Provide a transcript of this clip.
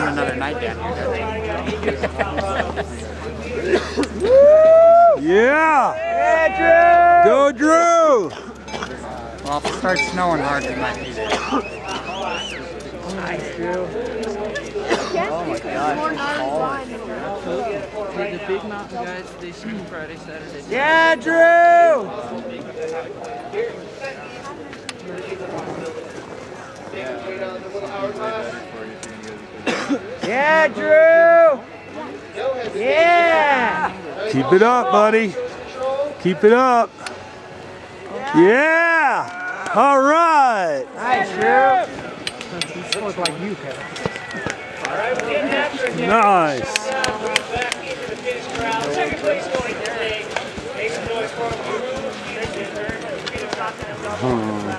another night down here. Yeah! Yeah, Drew! Go, Drew! Well, if it starts snowing hard, we might need it. Nice, Drew. Oh my gosh. The big mountain guys, they ski Friday, Saturday. Yeah, Drew! Yeah, Drew! Yeah! Keep it up, buddy. Keep it up. Yeah! All right! Nice, Drew! He scores like you, Kevin. Nice. Second place going today. Make some noise for him.